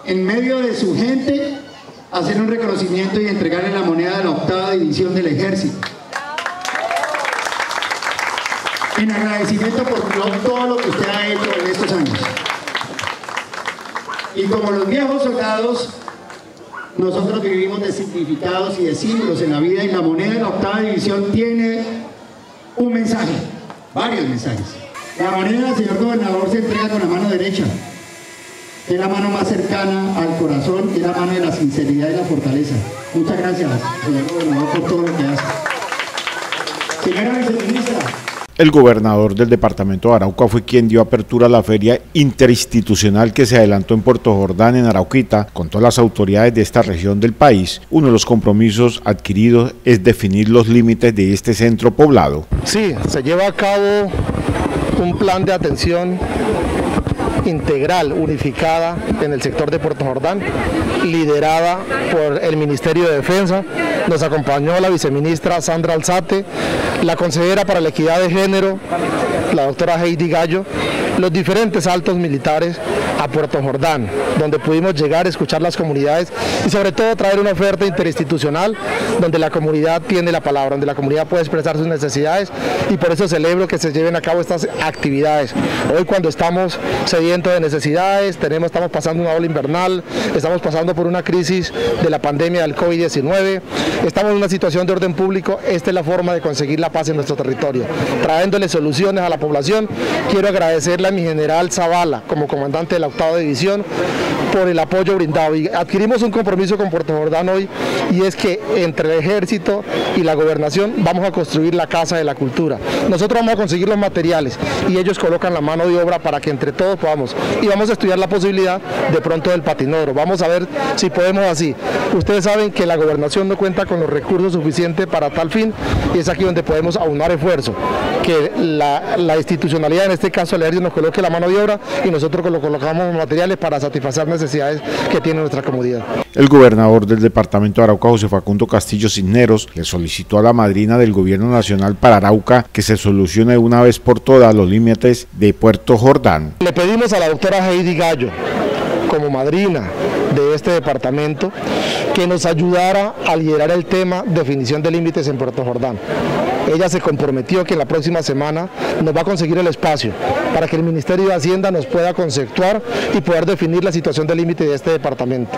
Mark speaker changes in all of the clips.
Speaker 1: en medio de su gente, hacer un reconocimiento y entregarle la moneda de la 8ª División del Ejército. En agradecimiento por todo lo que usted ha hecho en estos años. Y como los viejos soldados, nosotros vivimos de significados y de símbolos en la vida, y la moneda de la 8ª División tiene un mensaje, varios mensajes. La moneda, señor gobernador, se entrega con la mano derecha, que es la mano más cercana al corazón, y es la mano de la sinceridad y la fortaleza. Muchas gracias, señor gobernador, por todo lo que hace. Señora viceministra.
Speaker 2: El gobernador del departamento de Arauca fue quien dio apertura a la feria interinstitucional que se adelantó en Puerto Jordán, en Arauquita, con todas las autoridades de esta región del país. Uno de los compromisos adquiridos es definir los límites de este centro poblado.
Speaker 3: Sí, se lleva a cabo un plan de atención integral, unificada en el sector de Puerto Jordán, liderada por el Ministerio de Defensa. Nos acompañó la viceministra Sandra Alzate, la consejera para la equidad de género, la doctora Heidi Gallo, los diferentes altos militares a Puerto Jordán, donde pudimos llegar a escuchar las comunidades y sobre todo traer una oferta interinstitucional donde la comunidad tiene la palabra, donde la comunidad puede expresar sus necesidades, y por eso celebro que se lleven a cabo estas actividades. Hoy, cuando estamos sedientos de necesidades, estamos pasando una ola invernal, estamos pasando por una crisis de la pandemia del COVID-19, estamos en una situación de orden público. Esta es la forma de conseguir la paz en nuestro territorio, trayéndole soluciones a la población. Quiero agradecerle a mi general Zavala, como comandante de la 8ª División, por el apoyo brindado, y adquirimos un compromiso con Puerto Jordán hoy, y es que entre el ejército y la gobernación vamos a construir la Casa de la Cultura. Nosotros vamos a conseguir los materiales y ellos colocan la mano de obra para que entre todos podamos, y vamos a estudiar la posibilidad de pronto del patinódromo. Vamos a ver si podemos así. Ustedes saben que la gobernación no cuenta con los recursos suficientes para tal fin, y es aquí donde podemos aunar esfuerzo, que la institucionalidad, en este caso el ejército, nos coloque la mano de obra y nosotros colocamos materiales para satisfacer necesidades que tiene nuestra comunidad.
Speaker 2: El gobernador del departamento de Arauca, José Facundo Castillo Cisneros, le solicitó a la madrina del gobierno nacional para Arauca que se solucione de una vez por todas los límites de Puerto Jordán.
Speaker 3: Le pedimos a la doctora Heidi Gallo, como madrina de este departamento, que nos ayudara a liderar el tema definición de límites en Puerto Jordán. Ella se comprometió que la próxima semana nos va a conseguir el espacio para que el Ministerio de Hacienda nos pueda conceptuar y poder definir la situación de límite de este departamento.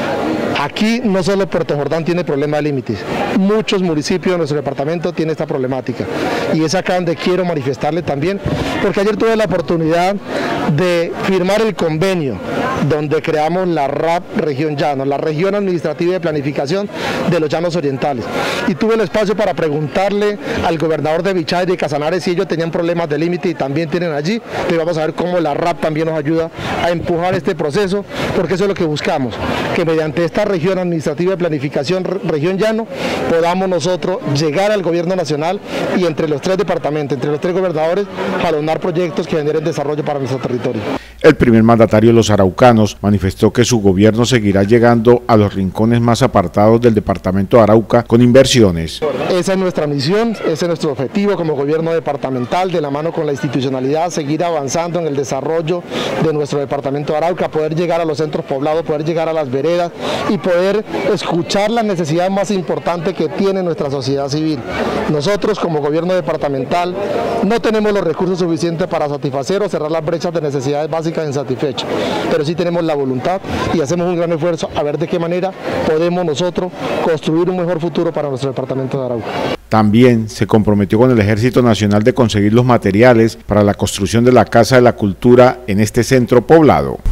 Speaker 3: Aquí no solo Puerto Jordán tiene problema de límites, muchos municipios de nuestro departamento tienen esta problemática, y es acá donde quiero manifestarle también, porque ayer tuve la oportunidad de firmar el convenio donde creamos la RAP Región Llano, la Región Administrativa de Planificación de los Llanos Orientales, y tuve el espacio para preguntarle al gobernador de Bichada y de Casanares si ellos tenían problemas de límite, y también tienen allí. Entonces vamos a ver cómo la RAP también nos ayuda a empujar este proceso, porque eso es lo que buscamos, que mediante esta Región Administrativa de Planificación Región Llano podamos nosotros llegar al gobierno nacional y entre los 3 departamentos, entre los 3 gobernadores, jalonar proyectos que generen desarrollo para nuestro territorio.
Speaker 2: El primer mandatario de los araucanos manifestó que su gobierno seguirá llegando a los rincones más apartados del departamento de Arauca con inversiones.
Speaker 3: Esa es nuestra misión, ese es nuestro objetivo como gobierno departamental, de la mano con la institucionalidad, seguir avanzando en el desarrollo de nuestro departamento de Arauca, poder llegar a los centros poblados, poder llegar a las veredas y poder escuchar las necesidades más importantes que tiene nuestra sociedad civil. Nosotros, como gobierno departamental, no tenemos los recursos suficientes para satisfacer o cerrar las brechas de necesidades básicas insatisfechas, pero sí tenemos la voluntad y hacemos un gran esfuerzo a ver de qué manera podemos nosotros construir un mejor futuro para nuestro departamento de Arauca.
Speaker 2: También se comprometió con el Ejército Nacional de conseguir los materiales para la construcción de la Casa de la Cultura en este centro poblado.